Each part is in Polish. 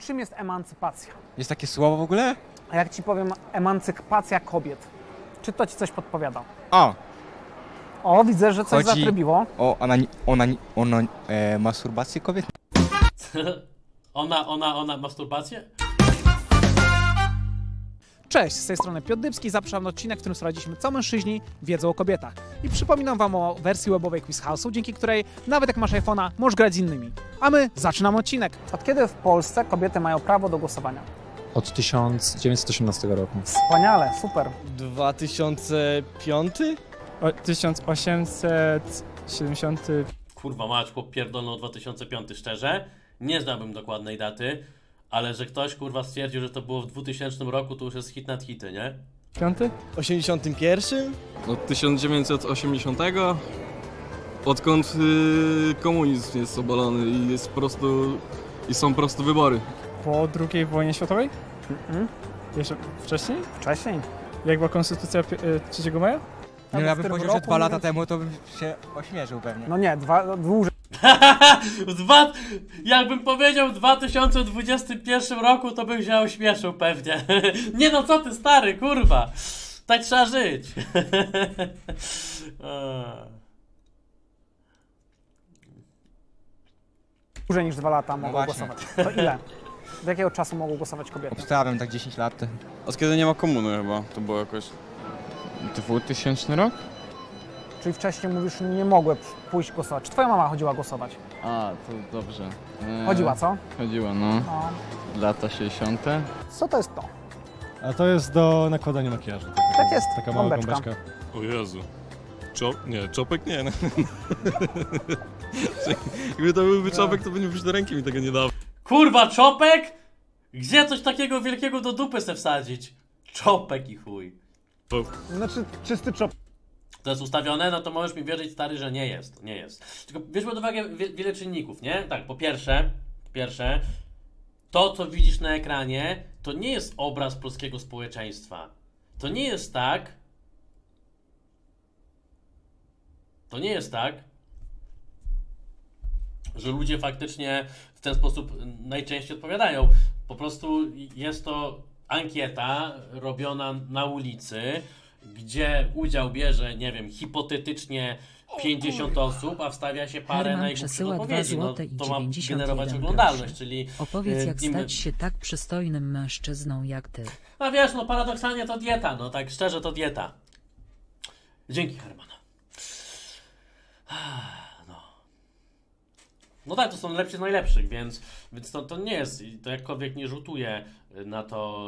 Czym jest emancypacja? Jest takie słowo w ogóle? A jak ci powiem emancypacja kobiet, czy to ci coś podpowiada? O, widzę, że coś Chodzi zatrybiło. o masturbację kobiet? Ona masturbację? Cześć, z tej strony Piotr Dybski, zapraszam na odcinek, w którym sprawdziliśmy, co mężczyźni wiedzą o kobietach. I przypominam wam o wersji webowej Quiz House'u, dzięki której nawet jak masz iPhone'a, możesz grać z innymi. A my zaczynamy odcinek. Od kiedy w Polsce kobiety mają prawo do głosowania? Od 1918 roku. Wspaniale, super. 2005? 1870... Kurwa mać, chłop pierdolnął 2005, szczerze. Nie znałbym dokładnej daty, ale że ktoś kurwa stwierdził, że to było w 2000 roku, to już jest hit nad hity, nie? 81? Od 1980, odkąd komunizm jest obalony i jest są po prostu wybory. Po II wojnie światowej? Jeszcze wcześniej? Wcześniej. Jak była konstytucja 3 maja? No ja bym którym powiedział, że roku 2 lata mówiąc- temu to bym się ośmieszył pewnie. No nie, dłużej. Jakbym powiedział w 2021 roku, to bym się ośmieszył pewnie. Nie no, co ty stary, kurwa. Tak trzeba żyć. Dłużej niż 2 lata mogą właśnie. głosować. To ile? Do jakiego czasu mogą głosować kobiety? Obstawiam tak 10 lat. Od kiedy nie ma komuny chyba, to było jakoś 2000 rok? Czyli wcześniej mówisz, nie mogły pójść głosować. Czy twoja mama chodziła głosować? A, to dobrze. Chodziła, co? Chodziła, no. No. Lata 60. Co to jest to? A to jest do nakładania makijażu. Tak jest, Taka mała gąbeczka. gąbeczka. O Jezu. Czopek nie. No. Gdyby to byłby czopek, to by już do ręki mi tego nie dawał. Kurwa, czopek? Gdzie coś takiego wielkiego do dupy se wsadzić? Czopek i chuj. Znaczy czysty czop. To jest ustawione, no to możesz mi wierzyć, stary, że nie jest. Nie jest. Tylko bierz pod uwagę wiele czynników, nie? Tak, po pierwsze, to co widzisz na ekranie, to nie jest obraz polskiego społeczeństwa. To nie jest tak, że ludzie faktycznie w ten sposób najczęściej odpowiadają. Po prostu jest to ankieta robiona na ulicy, gdzie udział bierze, nie wiem, hipotetycznie 50 osób, a wstawia się parę Herman najgłupszych przesyła odpowiedzi. No, 2 to ma 91 generować groszy. oglądalność, czyli... Opowiedz, jak im- stać się tak przystojnym mężczyzną jak ty. No wiesz, no paradoksalnie to dieta, no tak szczerze to dieta. Dzięki, Herman. No tak, to są lepsi z najlepszych, więc to nie jest, to jakkolwiek nie rzutuje na to,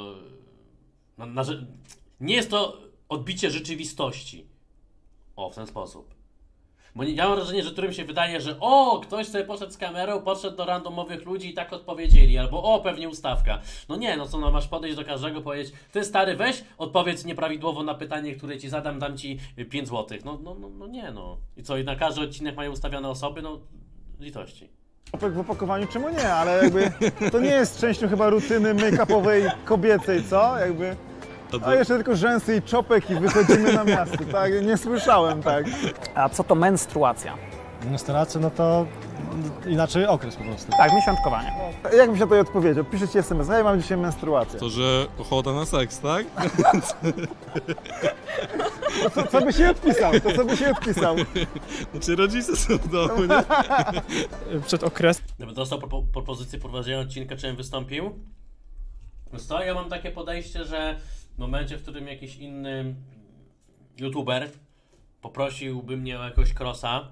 nie jest to odbicie rzeczywistości. O, w ten sposób. Bo ja mam wrażenie, że którym się wydaje, że ktoś sobie poszedł z kamerą, podszedł do randomowych ludzi i tak odpowiedzieli, albo pewnie ustawka. No nie, no co, no masz podejść do każdego, powiedzieć, ty stary, weź, odpowiedz nieprawidłowo na pytanie, które ci zadam, dam ci 5 złotych. No nie, no. I co, i na każdy odcinek mają ustawione osoby, no litości. Czopek w opakowaniu, czemu nie? Ale jakby to nie jest częścią chyba rutyny make-upowej kobiecej, co? Jakby... A jeszcze tylko rzęsy i czopek i wychodzimy na miasto, tak? Nie słyszałem, tak. A co to menstruacja? Menstruacja, no to inaczej okres po prostu. Tak, miesiączkowanie. Jak byś na to odpowiedział? Piszę ci SMS, ja mam dzisiaj menstruację. To, że ochota na seks, tak? Co by się odpisał? To co by się odpisał? Znaczy rodzice są w domu, nie? Przed okresem. Gdybym dostał propozycję prowadzenia odcinka, czy bym wystąpił? Więc to ja mam takie podejście, że w momencie, w którym jakiś inny youtuber poprosiłby mnie o jakiegoś crossa,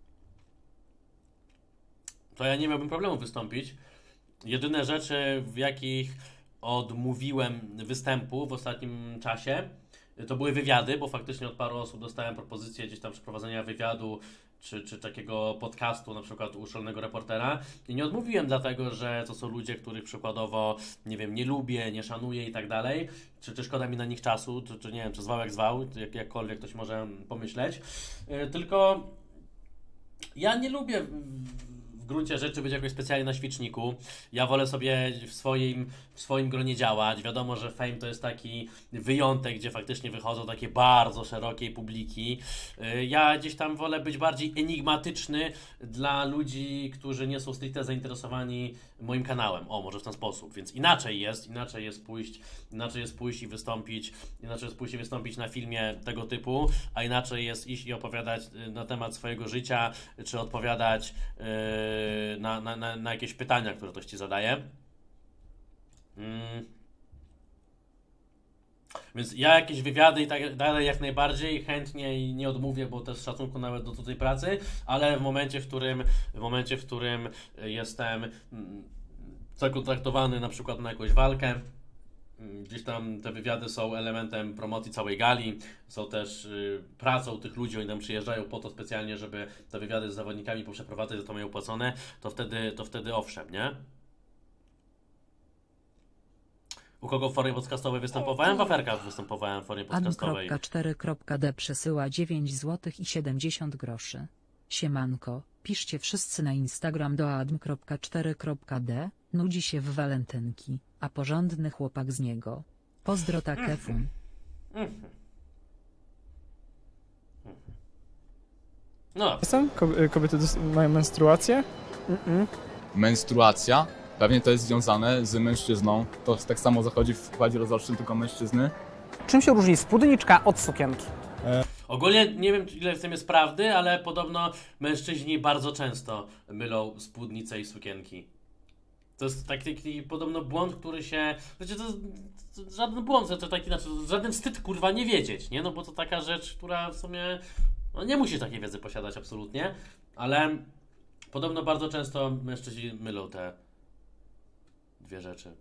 to ja nie miałbym problemu wystąpić. Jedyne rzeczy, w jakich odmówiłem występu w ostatnim czasie, to były wywiady, bo faktycznie od paru osób dostałem propozycję gdzieś tam przeprowadzenia wywiadu, czy takiego podcastu, na przykład u Szalonego Reportera. I nie odmówiłem dlatego, że to są ludzie, których przykładowo, nie wiem, nie lubię, nie szanuję i tak dalej, czy szkoda mi na nich czasu, czy nie wiem, czy zwał jak zwał, jakkolwiek ktoś może pomyśleć. Tylko ja nie lubię w gruncie rzeczy być jakoś specjalnie na świeczniku. Ja wolę sobie w swoim gronie działać. Wiadomo, że Fame to jest taki wyjątek, gdzie faktycznie wychodzą takie bardzo szerokiej publiki. Ja gdzieś tam wolę być bardziej enigmatyczny dla ludzi, którzy nie są stricte zainteresowani moim kanałem. O, może w ten sposób. Więc inaczej jest pójść i wystąpić na filmie tego typu, a inaczej jest iść i opowiadać na temat swojego życia, czy odpowiadać na jakieś pytania, które ktoś ci zadaje. Więc ja jakieś wywiady i tak dalej jak najbardziej chętnie i nie odmówię, bo też z szacunku nawet do cudzej pracy, ale w momencie, w którym jestem zakontraktowany na przykład na jakąś walkę, gdzieś tam te wywiady są elementem promocji całej gali, są też pracą tych ludzi, oni tam przyjeżdżają po to specjalnie, żeby te wywiady z zawodnikami poprzeprowadzać, za to mają opłacone, to wtedy owszem, nie? U kogo w formie podcastowej występowałem? W aferkach występowałem w formie podcastowej. Adam.4.d przesyła 9 zł i 70 groszy. Siemanko, piszcie wszyscy na Instagram do adam.4.d, nudzi się w walentynki, a porządny chłopak z niego. Pozdro takefun. No. Jestem? Kobiety mają menstruację? Menstruacja? Pewnie to jest związane z mężczyzną. To tak samo zachodzi w układzie rozrodczym tylko mężczyzny. Czym się różni spódniczka od sukienki? Ogólnie nie wiem, ile w tym jest prawdy, ale podobno mężczyźni bardzo często mylą spódnice i sukienki. To jest taki podobno błąd, który się... Wiecie, to żaden błąd, to taki, znaczy, żaden wstyd, kurwa, nie wiedzieć, nie? No bo to taka rzecz, która w sumie... No nie musisz takiej wiedzy posiadać absolutnie, ale podobno bardzo często mężczyźni mylą te dwie rzeczy.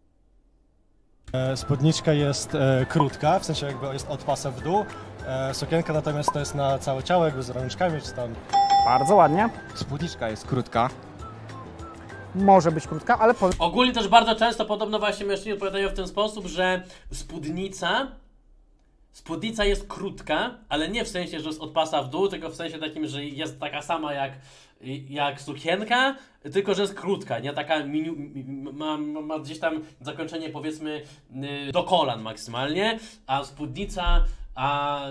Spódniczka jest krótka, w sensie jakby jest od pasa w dół. Sukienka natomiast to jest na całe ciało, jakby z rączkami czy tam. Bardzo ładnie. Spódniczka jest krótka. Może być krótka, ale Ogólnie też bardzo często podobno właśnie mężczyźni odpowiadają w ten sposób, że spódnica jest krótka, ale nie w sensie, że jest od pasa w dół, tylko w sensie takim, że jest taka sama jak sukienka, tylko że jest krótka, nie? Taka ma gdzieś tam zakończenie powiedzmy do kolan maksymalnie, a spódnica, a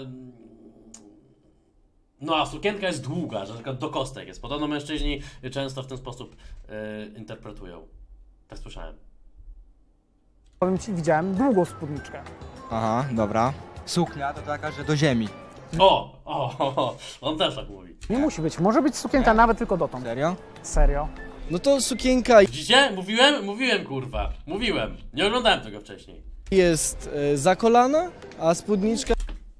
sukienka jest długa, że na przykład do kostek jest. Podobno mężczyźni często w ten sposób interpretują. Tak słyszałem. powiem ci, widziałem długą spódniczkę. Aha, dobra. Suknia to taka, że do ziemi. On też tak mówi. Nie musi być, może być sukienka nawet tylko dotąd. Serio? Serio. No to sukienka Widzicie? Mówiłem kurwa. Mówiłem. Nie oglądałem tego wcześniej. jest za kolana, a spódniczka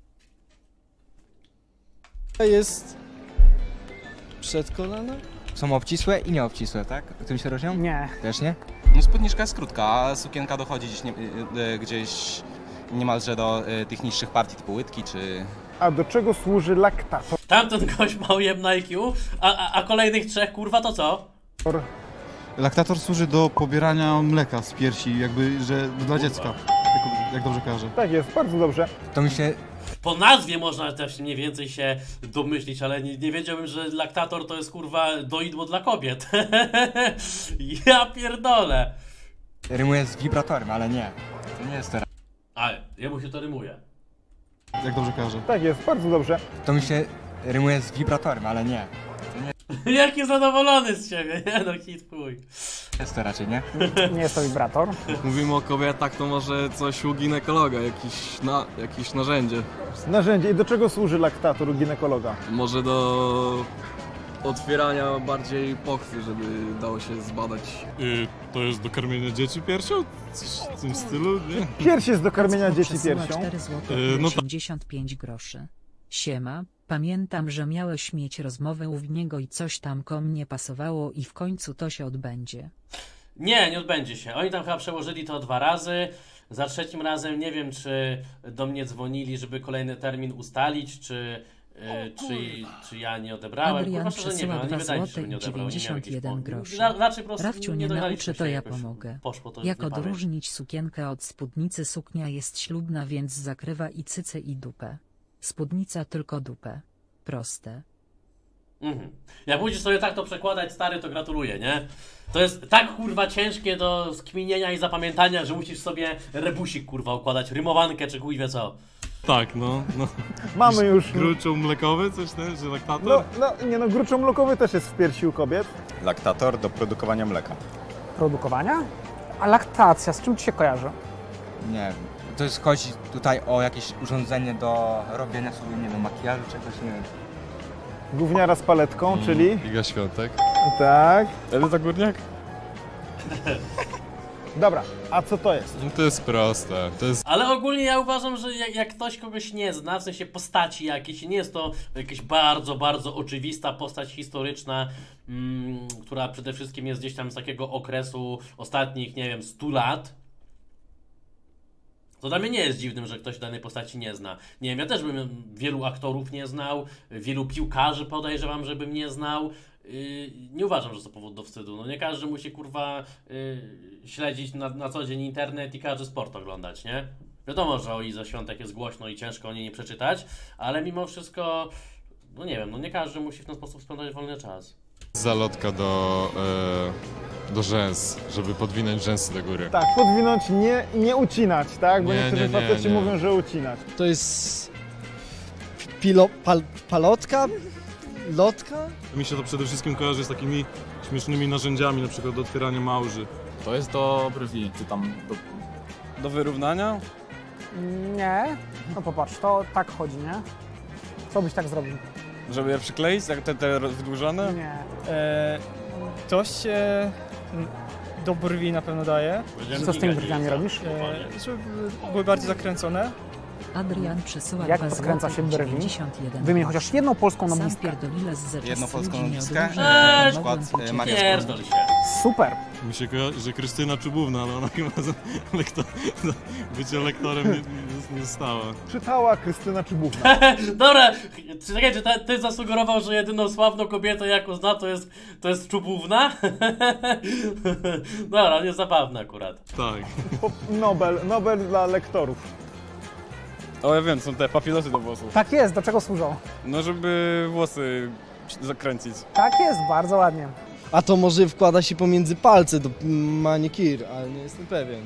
jest przed kolana? Są obcisłe i nieobcisłe, tak? Tym się różnią? Nie. Też nie? No spódniczka jest krótka, a sukienka dochodzi gdzieś niemalże do tych niższych partii typu łydki czy... A do czego służy laktator? Tamten gość ma ujemne IQ, a kolejnych trzech kurwa to co? Laktator służy do pobierania mleka z piersi, jakby, że dla dziecka, jak dobrze kojarzę. Tak jest, bardzo dobrze. To mi się... Po nazwie można też mniej więcej się domyślić, ale nie wiedziałbym, że laktator to jest kurwa doidło dla kobiet. Ja pierdolę. Rymuje z wibratorem, ale nie. To nie jest teraz. Ale jemu się to rymuje. Jak dobrze kojarzę. Tak jest, bardzo dobrze. To mi się rymuje z wibratorem, ale nie. Jaki zadowolony z siebie, nie no, hit chuj. Jest to raczej, nie? Nie jest to wibrator. Mówimy o kobietach, to może coś u ginekologa, jakieś narzędzie. Narzędzie. I do czego służy laktator u ginekologa? Może do otwierania bardziej pochwy, żeby dało się zbadać. To jest do karmienia dzieci piersią? Coś w tym stylu, nie? Pierś jest do karmienia dzieci Przesyła piersią. 4 zł No 85 groszy. Siema, pamiętam, że miałeś mieć rozmowę u niego i coś tam kom nie pasowało i w końcu to się odbędzie. Nie odbędzie się. Oni tam chyba przełożyli to 2 razy. Za 3 razem nie wiem, czy do mnie dzwonili, żeby kolejny termin ustalić, czy ja nie odebrałem. Adrian Kurwa, że nie wiem, przesyła ale nie 2 wydaje mi się, zł że nie i odebrał. Nie miał jakichś 91 groszy. Raczej po prostu Rafciu nie dograliśmy nauczy, się, to ja jakoś pomogę. Poszło to Jak w niepamięć. odróżnić sukienkę od spódnicy? Suknia jest ślubna, więc zakrywa i cyce i dupę. Spódnica tylko dupę. Proste. Jak musisz sobie tak to przekładać, stary, to gratuluję, nie? To jest tak kurwa ciężkie do skminienia i zapamiętania, że musisz sobie rebusik kurwa układać, rymowankę czy chuj wie co. Tak, no. Mamy już... Gruczoł mlekowy, coś ten, że laktator? No gruczoł mlekowy też jest w piersi u kobiet. Laktator do produkowania mleka. Produkowania? A laktacja, z czym ci się kojarzy? Nie wiem. To jest, chodzi tutaj o jakieś urządzenie do robienia sobie, nie wiem, makijażu, czegoś, nie wiem. Gówniara z paletką, czyli... Iga Świątek. Tak. Edyta Górniak? Dobra, a co to jest? No to jest proste. To jest... Ale ogólnie ja uważam, że jak ktoś kogoś nie zna, w sensie postaci jakiejś, nie jest to jakaś bardzo, bardzo oczywista postać historyczna, która przede wszystkim jest gdzieś tam z takiego okresu ostatnich, nie wiem, 100 lat, to dla mnie nie jest dziwnym, że ktoś danej postaci nie zna. Nie wiem, ja też bym wielu aktorów nie znał, wielu piłkarzy podejrzewam, żebym nie znał. Nie uważam, że to powód do wstydu. No nie każdy musi kurwa śledzić na co dzień internet i każdy sport oglądać, nie? Wiadomo, że o Idze Świątek jest głośno i ciężko o niej nie przeczytać, ale mimo wszystko, no nie wiem, no nie każdy musi w ten sposób spędzać wolny czas. Zalotka do rzęs, żeby podwinąć rzęsy do góry. Tak, podwinąć, nie ucinać, tak? Bo niektórzy faceci mówią, że ucinać. To jest... palotka? Lotka? Mi się to przede wszystkim kojarzy z takimi śmiesznymi narzędziami, na przykład do otwierania małży. To jest do brwi, czy tam Do wyrównania? Nie. No popatrz, to tak chodzi, nie? Co byś tak zrobił? Żeby je przykleić, jak te wydłużone? Nie. To się do brwi na pewno daje. Co z tymi brwiami robisz? Żeby były bardziej zakręcone. Adrian przesyła Jak 2 skręca się brwi? 91. Wymień chociaż jedną polską Sam noblistkę. pierdolile z Jedną polską ludzi noblistkę? nieodróżnionych Na przykład mogłem Maria Pierdol się. Super. Mi się kojarzy, że Krystyna Czubówna, ale ona chyba bycie lektorem nie stała. Czytała Krystyna Czubówna. Dobra, czekajcie, ty zasugerował, że jedyną sławną kobietę jaką zna to jest Czubówna? Dobra, nie zabawne akurat. Tak. Nobel dla lektorów. O, ja wiem, są te papilosy do włosów. Tak jest, do czego służą? No, żeby włosy zakręcić. Tak jest, bardzo ładnie. A to może wkłada się pomiędzy palce do manikir, ale nie jestem pewien.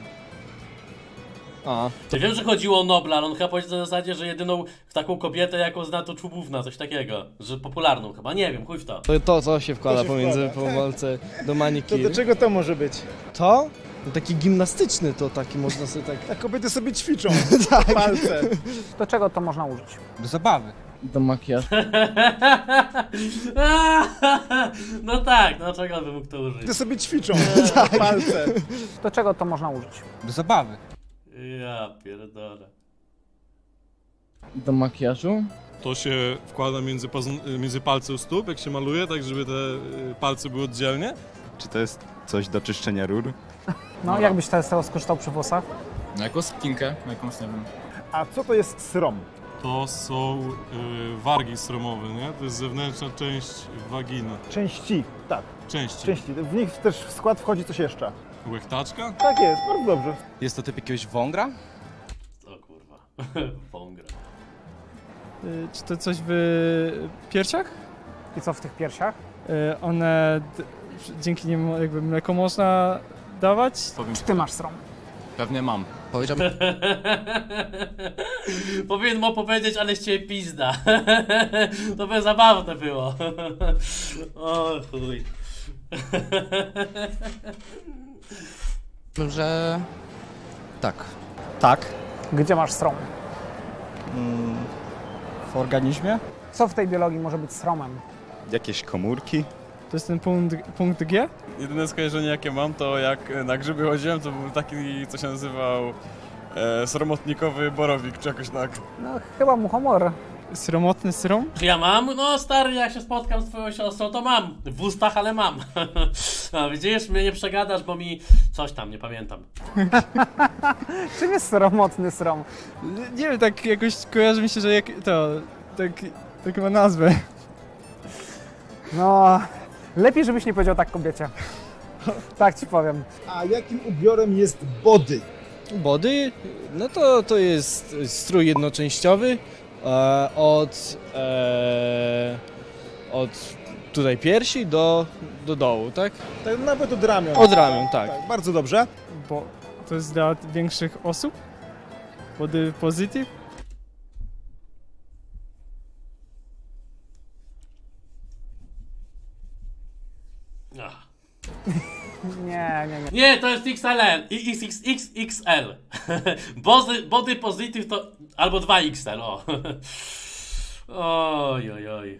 Ja wiem, że chodziło o Nobla, ale on chyba powiedział na zasadzie, że jedyną taką kobietę, jaką zna, to Czubówna, coś takiego. Że popularną chyba, nie wiem, chuj w to. To co się wkłada To się pomiędzy wkłada, palce do To manikir? do czego to może być? To? No taki gimnastyczny to taki można sobie tak... A kobiety sobie ćwiczą Tak. palce. Do czego to można użyć? Do zabawy. Do makijażu. No tak, no czego bym mógł to użyć? To sobie ćwiczą palce. Do czego to można użyć? Do zabawy. Ja pierdolę. Do makijażu? To się wkłada między palce u stóp, jak się maluje, tak żeby te palce były oddzielnie. Czy to jest coś do czyszczenia rur? No, jak byś z tego skorzystał przy włosach? No jako skinkę, jakąś, nie wiem. A co to jest srom? To są wargi sromowe, nie? To jest zewnętrzna część waginy. Części, tak. Części. Części. W nich też w skład wchodzi coś jeszcze. Łechtaczka? Tak jest, bardzo dobrze. Jest to typ jakiegoś wągra? O kurwa, wągra. Czy to coś w piersiach? I co w tych piersiach? One dzięki nim jakby mleko można dawać? Czy ty masz srom? Pewnie mam. Powiedziałbym... Powinien mu powiedzieć, ale z ciebie pizda. To by zabawne było. O chuj. że... tak. Tak. Gdzie masz srom? W organizmie? Co w tej biologii może być sromem? Jakieś komórki? To jest ten punkt G? Jedyne skojarzenie jakie mam, to jak na grzyby chodziłem, to był taki, co się nazywał sromotnikowy borowik, czy jakoś tak. No, chyba muchomor. Sromotny srom? Czy ja mam? No stary, jak się spotkam z twoją siostrą, to mam. W ustach, ale mam. No widzisz, mnie nie przegadasz, bo mi coś tam, nie pamiętam. Czym jest sromotny srom? Nie wiem, tak jakoś kojarzy mi się, że jak to, tak ma nazwę. No, lepiej żebyś nie powiedział tak kobiecie. Tak ci powiem. A jakim ubiorem jest body? Body? No to jest strój jednoczęściowy od tutaj piersi do dołu, tak? Tak, nawet od ramion. Od ramion, tak. Tak, bardzo dobrze. Bo to jest dla większych osób? Body positive? Ach. Nie. Nie, to jest XLL i XXXL. Body positive to albo 2XL, o. Oj.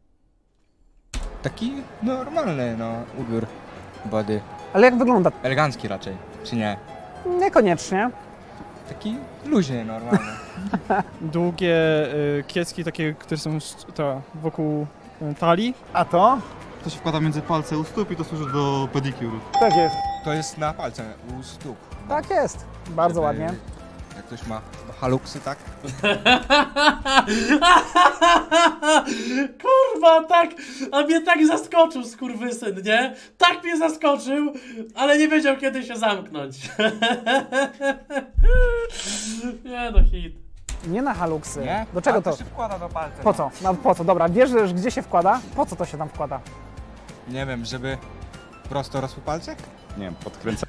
Taki normalny, no, ubiór body. Ale jak wygląda? Elegancki raczej, czy nie? Niekoniecznie. Taki luźny, normalny. Długie kiecki, takie, które są wokół talii. A to? To się wkłada między palce u stóp i to służy do pedicure. Tak jest. To jest na palce, u stóp. Tak jest. Bardzo ładnie. Jak ktoś ma haluksy, tak? Kurwa, tak, a mnie tak zaskoczył skurwysyn, nie? Tak mnie zaskoczył, ale nie wiedział kiedy się zamknąć. Nie no, hit. Nie na haluksy. Nie? Do czego A, to? się wkłada do palca. Po co? No, po co? Dobra, wiesz, gdzie się wkłada? Po co to się tam wkłada? Nie wiem, żeby prosto rosły palce? Nie wiem, podkręca.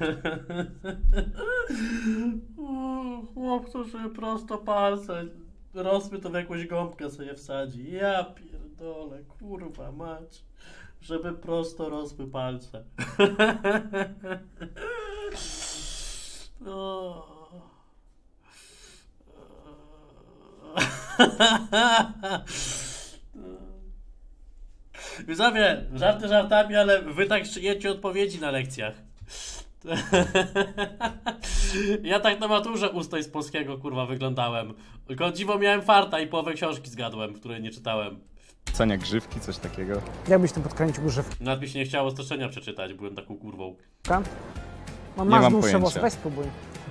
Chłopcu, żeby prosto palce rosły, to w jakąś gąbkę sobie wsadzi. Ja pierdolę, kurwa mać. Żeby prosto rosły palce. Widzowie, żarty żartami, ale wy tak szyjecie odpowiedzi na lekcjach. Ja tak na maturze ustoj z polskiego, kurwa, wyglądałem. Tylko o dziwo miałem farta i połowę książki zgadłem, której nie czytałem. Cenia grzywki, coś takiego. Jak byś tym podkręcił grzywkę? Nawet mi się nie chciało stoczenia przeczytać, byłem taką kurwą. No, Nie masz mam dłuższe pojęcia. włosy, weź spróbuj.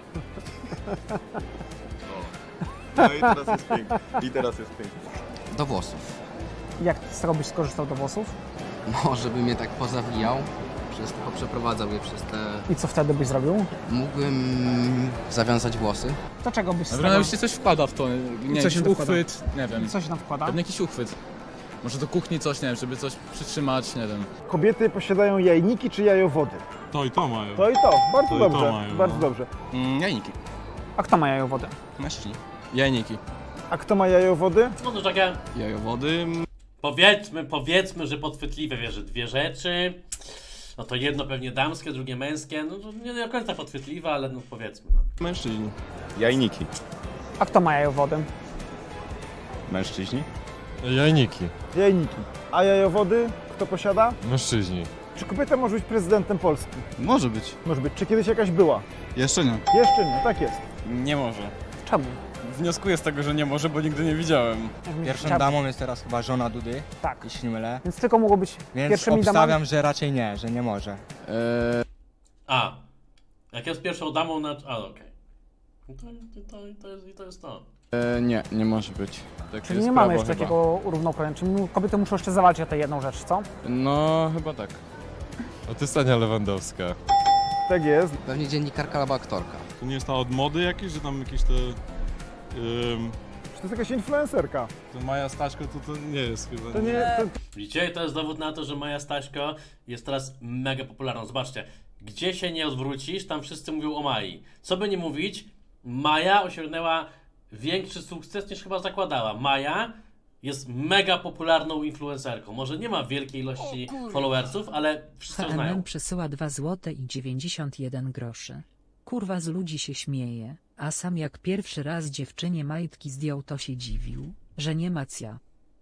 No i teraz jest pięknie. Do włosów. Jak z tego byś skorzystał do włosów? No, żeby mnie tak pozawijał, poprzeprowadzał je przez te... I co wtedy byś zrobił? Mógłbym zawiązać włosy. Do czego byś z Dobra, tego... nawet się coś wkłada w to, nie, co się jakiś tam uchwyt, wkłada? nie wiem. Co się tam wkłada? Pewnie jakiś uchwyt. Może do kuchni coś, nie wiem, żeby coś przytrzymać, nie wiem. Kobiety posiadają jajniki czy jajowody? To i to mają. To i to. Bardzo To i to dobrze. mają, Bardzo no. dobrze. Jajniki. A kto ma jajowody? Mężczyźni. Jajniki. A kto ma jajowody? No to takie... Jajowody... Powiedzmy, że podchwytliwe, wiesz, że dwie rzeczy. No to jedno pewnie damskie, drugie męskie. No to nie do końca podchwytliwe, ale no powiedzmy. No. Mężczyźni. Jajniki. A kto ma jajowody? Mężczyźni. Jajniki. Jajniki. A jajowody kto posiada? Mężczyźni. Czy kobieta może być prezydentem Polski? Może być. Może być. Czy kiedyś jakaś była? Jeszcze nie. Jeszcze nie, tak jest. Nie może. Czemu? Wnioskuję z tego, że nie może, bo nigdy nie widziałem. Pierwszą damą jest teraz chyba żona Dudy. Tak. Jeśli nie mylę. Więc tylko mogło być Więc pierwszymi obstawiam, damami. że raczej nie, że nie może. A. Jak jest pierwszą damą na... A, okej. To jest to. Nie może być. Takie Czyli nie jest mamy prawo jeszcze chyba. takiego równouprawnienia. Czyli kobiety muszą jeszcze zawalczyć o tę jedną rzecz, co? No, chyba tak. A to jest Ania Lewandowska. Tak jest. Pewnie dziennikarka albo aktorka. To nie jest ta od mody jakieś, że tam jakieś te... Czy to jest jakaś influencerka? To Maja Staśko to nie jest chyba. To nie... To... Widzicie? To jest dowód na to, że Maja Staśko jest teraz mega popularna. Zobaczcie. Gdzie się nie odwrócisz, tam wszyscy mówią o Mai. Co by nie mówić, Maja osiągnęła większy sukces niż chyba zakładała. Maja jest mega popularną influencerką. Może nie ma wielkiej ilości followersów, ale wszyscy ją znają. HMN przesyła 2 zł i 91 groszy. Kurwa z ludzi się śmieje, a sam jak pierwszy raz dziewczynie majtki zdjął, to się dziwił, że nie ma cja.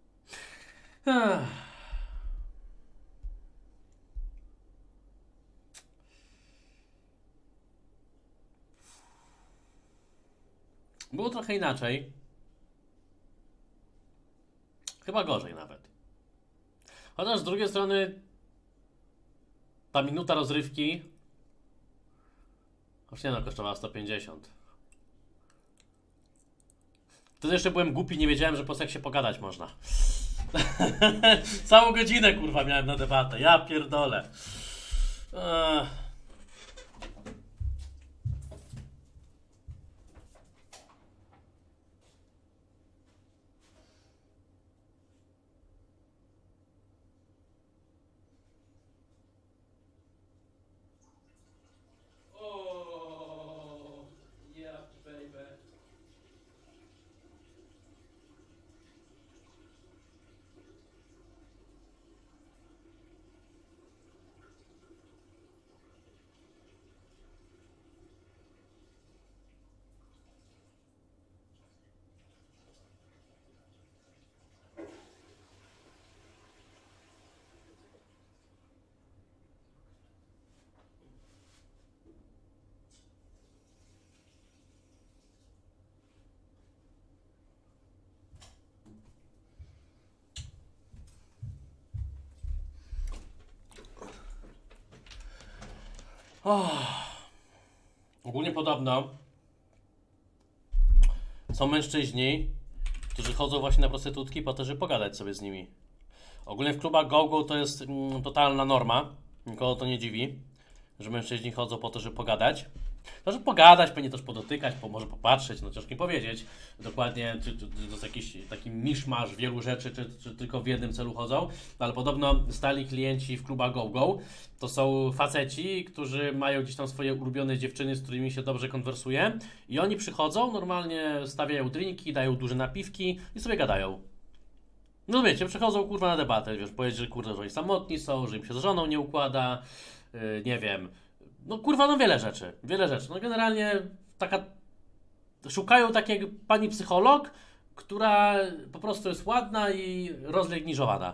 Było trochę inaczej. Chyba gorzej nawet. Chociaż z drugiej strony ta minuta rozrywki już nie no, kosztowała 150. Wtedy jeszcze byłem głupi, nie wiedziałem, że po seksie pogadać można. Całą godzinę kurwa miałem na debatę, ja pierdolę. Ogólnie podobno są mężczyźni, którzy chodzą właśnie na prostytutki po to, żeby pogadać sobie z nimi. Ogólnie w klubach go-go to jest totalna norma. Nikogo to nie dziwi, że mężczyźni chodzą po to, żeby pogadać. To, żeby pogadać, pewnie też podotykać, może popatrzeć, no ciężko powiedzieć dokładnie, czy to jest jakiś taki miszmasz wielu rzeczy, czy tylko w jednym celu chodzą. Ale podobno stali klienci w klubach go-go to są faceci, którzy mają gdzieś tam swoje ulubione dziewczyny, z którymi się dobrze konwersuje i oni przychodzą, normalnie stawiają drinki, dają duże napiwki i sobie gadają. No wiecie, przychodzą kurwa na debatę, wiesz, powiedzieć, że kurwa, że oni samotni są, że im się z żoną nie układa, nie wiem. No kurwa, no wiele rzeczy. No generalnie taka... Szukają takiej pani psycholog, która po prostu jest ładna i rozlegniżowana.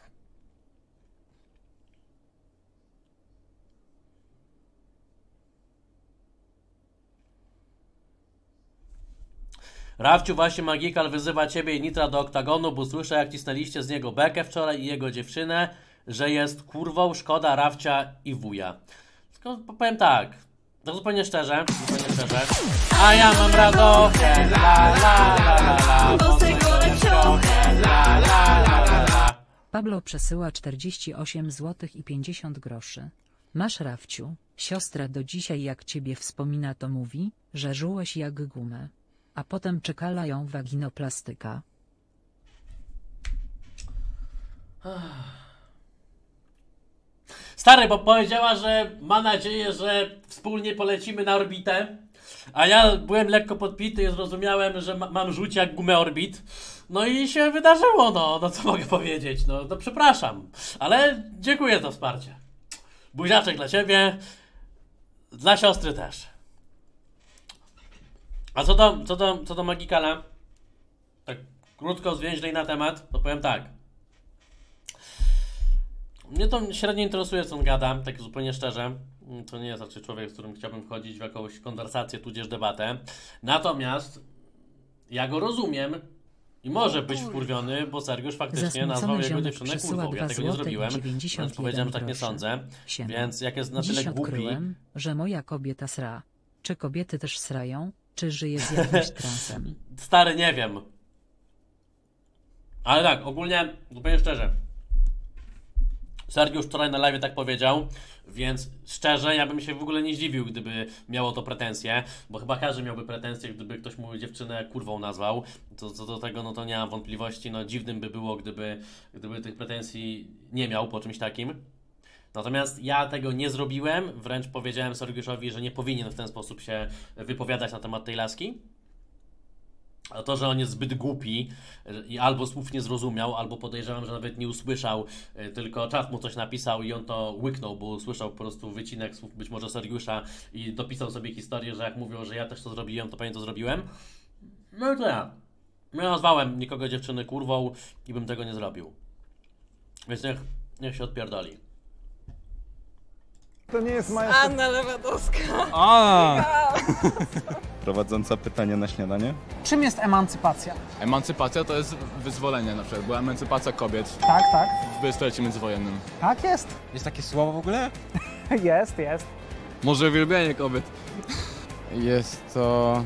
Rafciu, właśnie Magikal wyzywa ciebie i Nitra do oktagonu, bo słyszę, jak cisnęliście z niego bekę wczoraj i jego dziewczynę, że jest kurwą, szkoda Rafcia i wuja. Tylko powiem tak, zupełnie szczerze, a ja mam radochę, la la la la la. Pablo przesyła 48 zł i 50 groszy. Masz, Rafciu, siostrę do dzisiaj, jak ciebie wspomina, to mówi, że żułeś jak gumę. A potem czekala ją waginoplastyka. Stary, bo powiedziała, że ma nadzieję, że wspólnie polecimy na orbitę, a ja byłem lekko podpity i zrozumiałem, że mam rzuć jak gumę orbit. No i się wydarzyło, no co mogę powiedzieć, no przepraszam, ale dziękuję za wsparcie. Buziaczek dla ciebie, dla siostry też. A co do Magikala, tak krótko, zwięźlej na temat, to powiem tak. Mnie to średnio interesuje, co on gada, tak zupełnie szczerze. To nie jest raczej człowiek, z którym chciałbym wchodzić w jakąś konwersację, tudzież debatę. Natomiast ja go rozumiem i może być wkurwiony, bo Sergiusz faktycznie nazwał jego dziewczynę kurwą. Ja tego nie zrobiłem, więc powiedziałem, że tak nie sądzę. Więc jak jest na tyle głupi... Odkryłem, że moja kobieta sra. Czy kobiety też srają? Czy żyje z jakimś transem? Stary, nie wiem. Ale tak, ogólnie, zupełnie szczerze. Sergiusz wczoraj na live tak powiedział, więc szczerze ja bym się w ogóle nie zdziwił, gdyby miało to pretensje, bo chyba każdy miałby pretensje, gdyby ktoś mu dziewczynę kurwą nazwał. Co do tego, no to nie mam wątpliwości, no dziwnym by było, gdyby tych pretensji nie miał po czymś takim. Natomiast ja tego nie zrobiłem, wręcz powiedziałem Sergiuszowi, że nie powinien w ten sposób się wypowiadać na temat tej laski. A to, że on jest zbyt głupi i albo słów nie zrozumiał, albo podejrzewam, że nawet nie usłyszał, tylko czat mu coś napisał i on to łyknął, bo usłyszał po prostu wycinek słów być może Sergiusza i dopisał sobie historię, że jak mówią, że ja też to zrobiłem, to pewnie to zrobiłem. No i to ja. Nie nazwałem nikogo dziewczyny kurwą i bym tego nie zrobił. Więc niech się odpierdoli. To nie jest moja... Anna Lewandowska. Prowadząca pytania na śniadanie? Czym jest emancypacja? Emancypacja to jest wyzwolenie na przykład, była emancypacja kobiet. Tak. W stuleciu międzywojennym. Tak jest. Jest takie słowo w ogóle? Jest. Może uwielbienie kobiet. Jest to...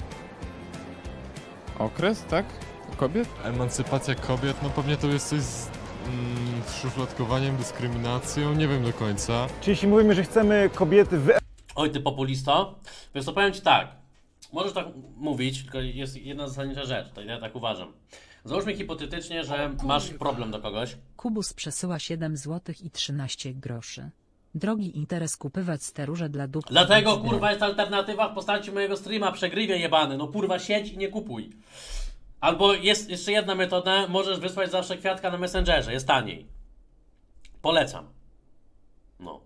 okres, tak? Kobiet? Emancypacja kobiet, no pewnie to jest coś z szufladkowaniem, dyskryminacją, nie wiem do końca. Czyli jeśli mówimy, że chcemy kobiety Oj, ty populisto. Więc to powiem ci tak. Możesz tak mówić, tylko jest jedna zasadnicza rzecz, to ja tak uważam. Załóżmy hipotetycznie, że masz problem do kogoś. Kubus przesyła 7 zł i 13 groszy. Drogi interes kupywać steróże dla dupy. Dlatego kurwa jest alternatywa w postaci mojego streama, przegrywie jebany. No kurwa siedź i nie kupuj. Albo jest jeszcze jedna metoda, możesz wysłać zawsze kwiatka na Messengerze, jest taniej. Polecam. No.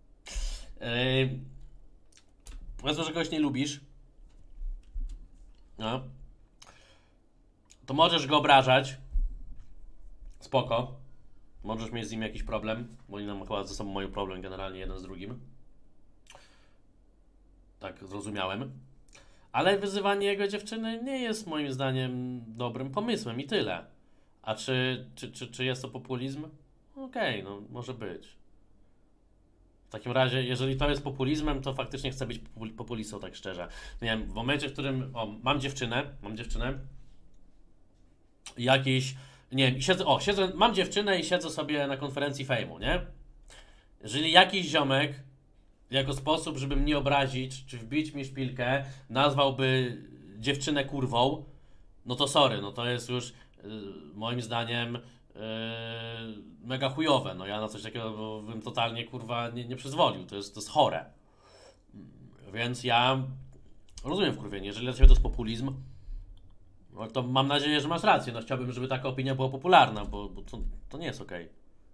Powiedzmy, że kogoś nie lubisz. No. To możesz go obrażać. Spoko. Możesz mieć z nim jakiś problem, bo oni nam chyba ze sobą mają problem generalnie jeden z drugim. Tak zrozumiałem. Ale wyzywanie jego dziewczyny nie jest moim zdaniem dobrym pomysłem i tyle. A czy jest to populizm? Okej, no może być. W takim razie, jeżeli to jest populizmem, to faktycznie chcę być populistą, tak szczerze. Nie wiem, w momencie, w którym mam dziewczynę, jakiś, nie wiem, mam dziewczynę i siedzę sobie na konferencji fejmu, nie? Jeżeli jakiś ziomek jako sposób, żeby mnie obrazić, czy wbić mi szpilkę, nazwałby dziewczynę kurwą, no to sorry, no to jest już moim zdaniem mega chujowe. No ja na coś takiego bym totalnie kurwa nie przyzwolił. To jest chore. Więc ja rozumiem wkurwienie. Jeżeli dla ciebie to jest populizm, no to mam nadzieję, że masz rację. No chciałbym, żeby taka opinia była popularna, bo to nie jest okej.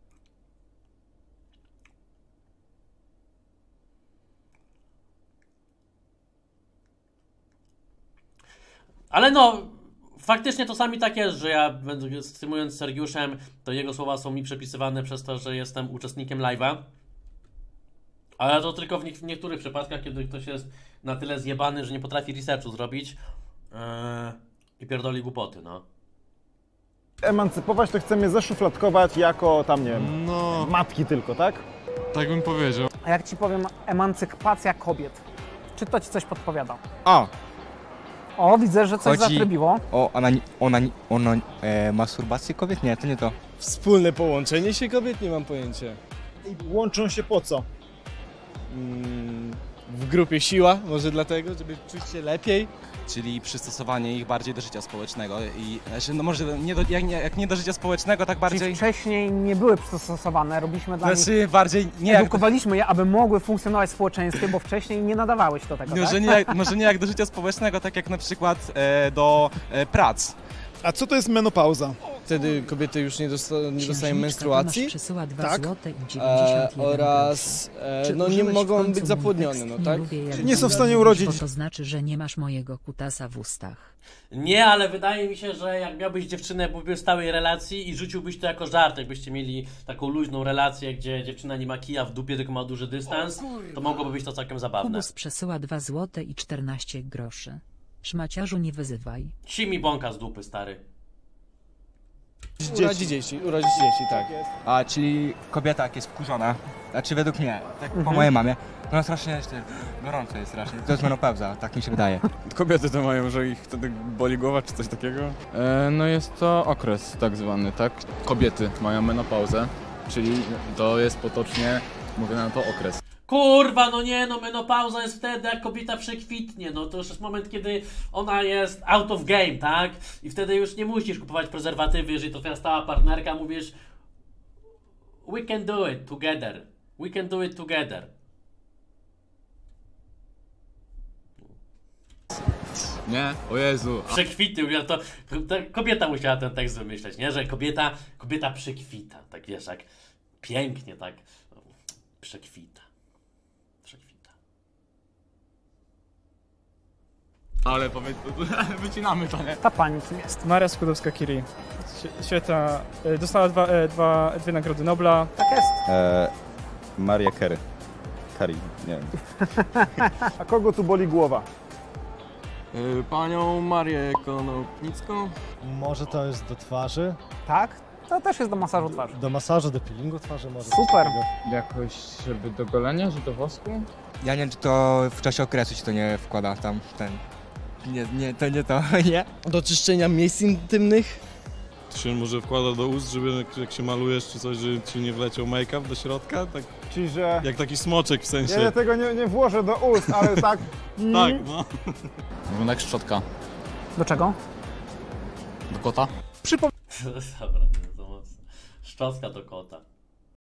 Ale no, faktycznie czasami tak jest, że ja streamując z Sergiuszem, to jego słowa są mi przepisywane przez to, że jestem uczestnikiem live'a. Ale to tylko w niektórych przypadkach, kiedy ktoś jest na tyle zjebany, że nie potrafi researchu zrobić i pierdoli głupoty, no. Emancypować to chcemy zaszufladkować jako tam, nie wiem, matki tylko, tak? Tak bym powiedział. A jak ci powiem emancypacja kobiet, czy to ci coś podpowiada? O, widzę, że coś zatrybiło. O masturbację kobiet? Nie, to nie to. Wspólne połączenie się kobiet? Nie mam pojęcia. I łączą się po co? W grupie siła, może dlatego, żeby czuć się lepiej. Czyli przystosowanie ich bardziej do życia społecznego i znaczy, no może jak nie do życia społecznego, tak bardziej... Czyli wcześniej nie były przystosowane, robiliśmy dla nich... bardziej nie edukowaliśmy je, aby mogły funkcjonować w społeczeństwie, bo wcześniej nie nadawałeś do tego, tak? Może nie jak do życia społecznego, tak jak na przykład do prac. A co to jest menopauza? Wtedy kobiety już nie dostają menstruacji, przesyła 2 tak? zł i 91 oraz no nie mogą być zapłodnione, no tak? Nie są w stanie urodzić. Bo to znaczy, że nie masz mojego kutasa w ustach. Nie, ale wydaje mi się, że jak miałbyś dziewczynę, byłby w stałej relacji i rzuciłbyś to jako żart, jakbyście mieli taką luźną relację, gdzie dziewczyna nie ma kija w dupie, tylko ma duży dystans, to mogłoby być to całkiem zabawne. Kubus przesyła 2 zł i 14 groszy. Szmaciarzu, nie wyzywaj. Si mi bąka z dupy, stary. Urodzić dzieci, tak. A, czyli kobieta jak jest wkurzona, znaczy według mnie, tak po mojej mamie, to ona strasznie gorąco jest strasznie. To jest menopauza, tak mi się wydaje. Kobiety to mają, że ich wtedy boli głowa czy coś takiego? No jest to okres tak zwany, tak? Kobiety mają menopauzę, czyli to jest potocznie mówione na to okres. Kurwa, no nie, no menopauza jest wtedy, jak kobieta przekwitnie, no to już jest moment, kiedy ona jest out of game, tak? I wtedy już nie musisz kupować prezerwatywy, jeżeli to twoja stała partnerka, mówisz we can do it together, we can do it together. Nie? O Jezu. Przekwity, to kobieta musiała ten tekst wymyśleć, nie? Że kobieta przekwita, tak wiesz, jak pięknie, tak przekwita. Ale wycinamy to, nie? Ta pani kim jest? Maria Skłodowska-Curie. Świetna. Dostała dwie nagrody Nobla. Tak jest. Maria Curie. Nie wiem. A kogo tu boli głowa? Panią Marię Konopnicką. Może to jest do twarzy? Tak? To też jest do masażu twarzy. Do masażu, do peelingu twarzy może. Super. Jakoś, żeby do golenia, że do wosku? Ja nie wiem, czy to w czasie okresu się to nie wkłada tam ten... Nie. Do czyszczenia miejsc intymnych? To się może wkłada do ust, żeby jak się malujesz czy coś, żeby ci nie wleciał make-up do środka? Tak, czyli że... Jak taki smoczek w sensie. Ja tego nie włożę do ust, ale tak... Tak, no. Wygląda jak szczotka. Do czego? Do kota? Dobra, to mocno. Szczotka do kota.